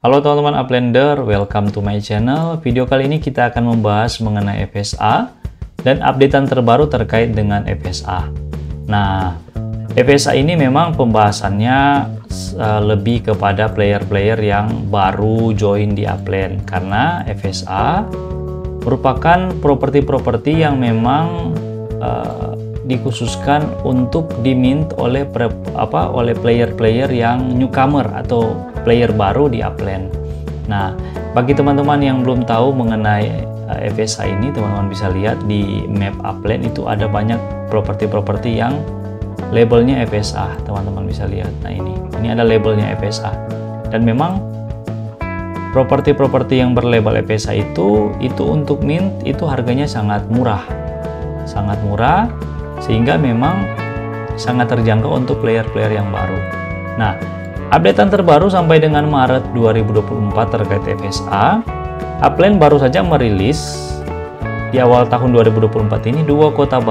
Halo teman-teman Uplander, welcome to my channel. Video kali ini kita akan membahas mengenai FSA dan updatean terbaru terkait dengan FSA. Nah, FSA ini memang pembahasannya lebih kepada player-player yang baru join di Upland, karena FSA merupakan properti-properti yang memang dikhususkan untuk dimint oleh player-player yang newcomer atau player baru di Upland. Nah, bagi teman-teman yang belum tahu mengenai FSA ini, teman-teman bisa lihat di map Upland itu ada banyak properti-properti yang labelnya FSA. Teman-teman bisa lihat. Nah, ini ada labelnya FSA. Dan memang properti-properti yang berlabel FSA itu untuk mint itu harganya sangat murah. Sangat murah, sehingga memang sangat terjangkau untuk player-player yang baru. Nah, updatean terbaru sampai dengan Maret 2024 terkait FSA, Upland baru saja merilis di awal tahun 2024 ini dua kota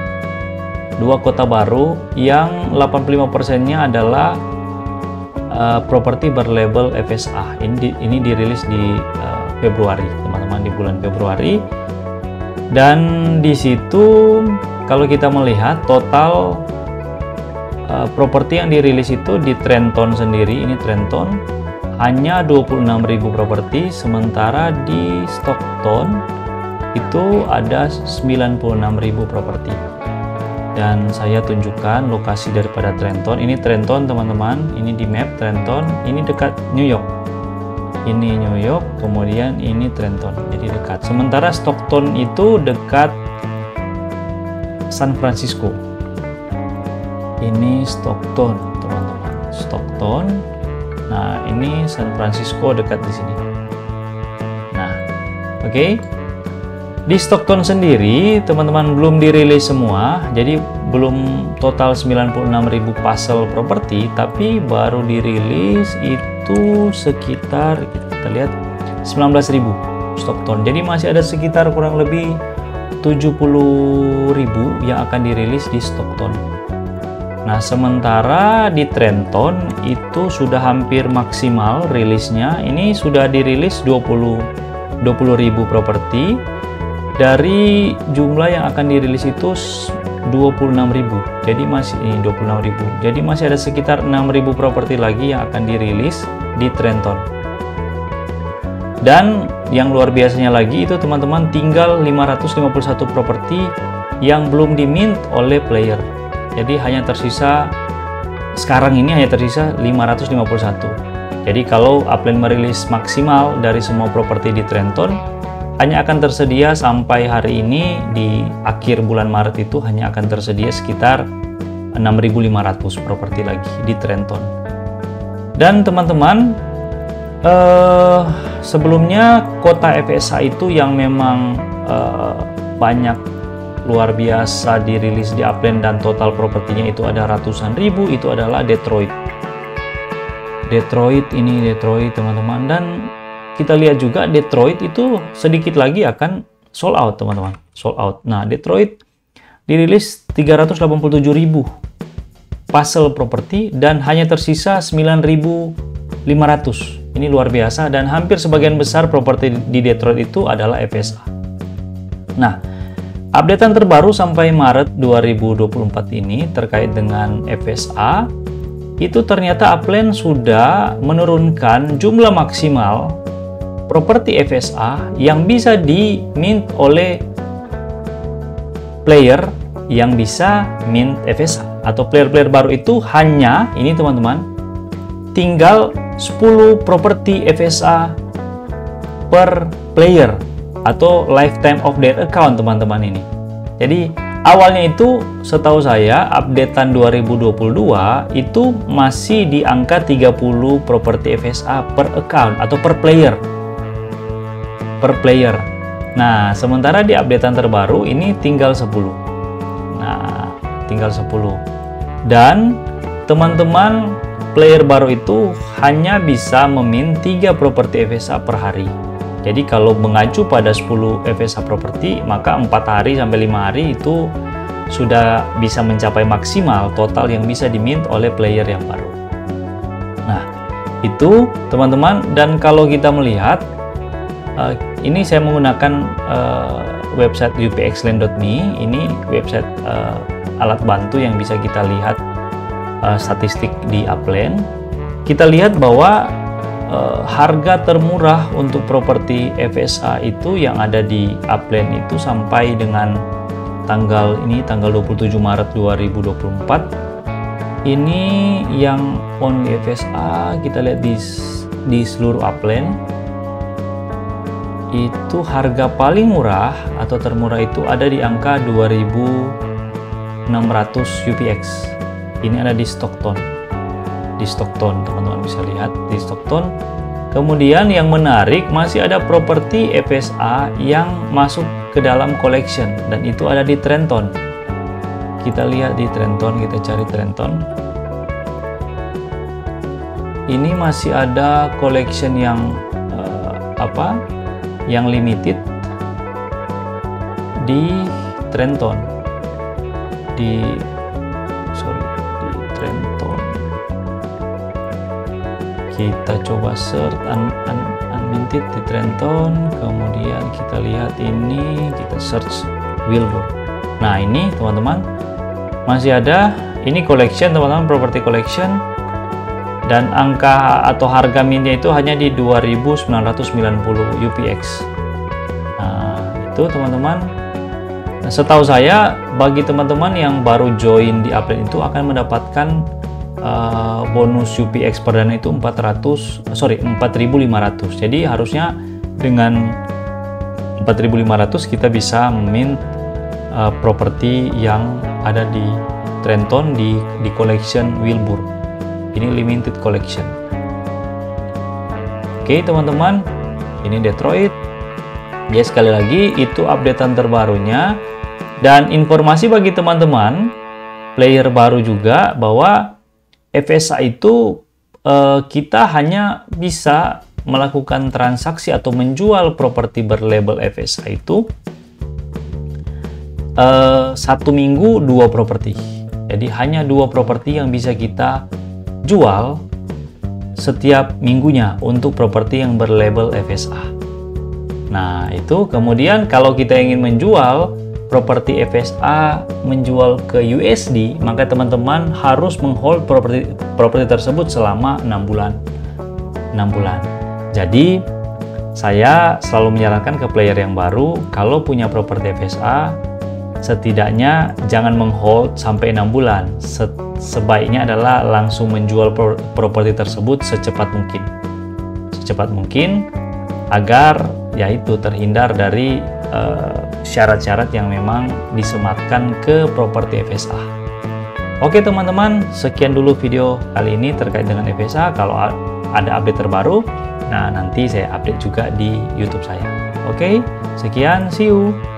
baru yang 85%-nya adalah properti berlabel FSA. Ini dirilis di Februari, teman-teman, di bulan Februari. Dan di situ kalau kita melihat total properti yang dirilis itu di Trenton sendiri, ini Trenton hanya 26.000 properti, sementara di Stockton itu ada 96.000 properti. Dan saya tunjukkan lokasi daripada Trenton. Ini Trenton, teman-teman, ini di map Trenton, ini dekat New York. Ini New York, kemudian ini Trenton, jadi dekat. Sementara Stockton itu dekat San Francisco. Ini Stockton, teman-teman. Stockton. Nah, ini San Francisco dekat di sini. Nah, oke. Di Stockton sendiri, teman-teman, belum dirilis semua. Jadi belum total 96.000 puzzle properti, tapi baru dirilis itu sekitar, kita lihat, 19.000 Stockton. Jadi masih ada sekitar kurang lebih 70.000 yang akan dirilis di Stockton. Nah, sementara di Trenton itu sudah hampir maksimal rilisnya. Ini sudah dirilis 20.000 properti. Dari jumlah yang akan dirilis itu 26.000. Jadi masih 26.000. Jadi masih ada sekitar 6.000 properti lagi yang akan dirilis di Trenton. Dan yang luar biasanya lagi itu, teman-teman, tinggal 551 properti yang belum dimint oleh player. Jadi sekarang ini hanya tersisa 551. Jadi kalau Upland merilis maksimal dari semua properti di Trenton, hanya akan tersedia sampai hari ini di akhir bulan Maret itu hanya akan tersedia sekitar 6.500 properti lagi di Trenton. Dan teman-teman, sebelumnya kota FSA itu yang memang banyak luar biasa dirilis di Upland dan total propertinya itu ada ratusan ribu, itu adalah Detroit. Detroit, teman-teman. Dan kita lihat juga Detroit itu sedikit lagi akan sold out, teman-teman. Sold out. Nah, Detroit dirilis 387.000 puzzle properti dan hanya tersisa 9.500. Ini luar biasa, dan hampir sebagian besar properti di Detroit itu adalah FSA. Nah, updatean terbaru sampai Maret 2024 ini terkait dengan FSA itu ternyata Upland sudah menurunkan jumlah maksimal properti FSA yang bisa di-mint oleh player yang bisa mint FSA atau player-player baru itu hanya, ini teman-teman, tinggal 10 properti FSA per player atau lifetime of their account, teman-teman ini. Jadi awalnya itu setahu saya updatean 2022 itu masih di angka 30 properti FSA per account atau per player. Nah, sementara di updatean terbaru ini tinggal 10. Nah, tinggal 10. Dan teman-teman player baru itu hanya bisa memint 3 properti FSA per hari. Jadi kalau mengacu pada 10 FSA properti, maka 4 hari sampai 5 hari itu sudah bisa mencapai maksimal total yang bisa dimint oleh player yang baru. Nah, Itu teman-teman. Dan kalau kita melihat ini saya menggunakan website upxland.me. Ini website alat bantu yang bisa kita lihat statistik di Upland. Kita lihat bahwa harga termurah untuk properti FSA itu yang ada di Upland itu sampai dengan tanggal 27 Maret 2024. Ini yang only FSA kita lihat di seluruh Upland itu harga paling murah atau termurah itu ada di angka 2.600 UPX. Ini ada di Stockton. Di Stockton, teman-teman bisa lihat di Stockton. Kemudian yang menarik, masih ada properti FSA yang masuk ke dalam collection, dan itu ada di Trenton. Kita lihat di Trenton, kita cari Trenton. Ini masih ada collection yang yang limited di Trenton. Di Trenton. Kita coba search unlimited di Trenton, kemudian kita lihat ini, kita search Wilbur. Nah ini teman-teman masih ada, ini collection teman-teman, property collection, dan angka atau harga minnya itu hanya di 2.990 UPX. Nah itu teman-teman, setahu saya bagi teman-teman yang baru join di Upland itu akan mendapatkan bonus UPX perdana itu 4.500. Jadi harusnya dengan 4.500 kita bisa mint properti yang ada di Trenton di collection Wilbur. Ini limited collection. Oke teman-teman, ini Detroit. Ya sekali lagi itu updatean terbarunya, dan informasi bagi teman-teman player baru juga bahwa FSA itu kita hanya bisa melakukan transaksi atau menjual properti berlabel FSA itu 1 minggu 2 properti. Jadi hanya 2 properti yang bisa kita jual setiap minggunya untuk properti yang berlabel FSA. Nah itu kemudian kalau kita ingin menjual properti FSA menjual ke USD, maka teman-teman harus menghold properti tersebut selama 6 bulan. Jadi saya selalu menyarankan ke player yang baru, kalau punya properti FSA setidaknya jangan menghold sampai 6 bulan. Sebaiknya adalah langsung menjual properti tersebut secepat mungkin agar yaitu terhindar dari syarat-syarat yang memang disematkan ke properti FSA. Oke teman-teman, sekian dulu video kali ini terkait dengan FSA. Kalau ada update terbaru, nah nanti saya update juga di YouTube saya. Oke, sekian, see you.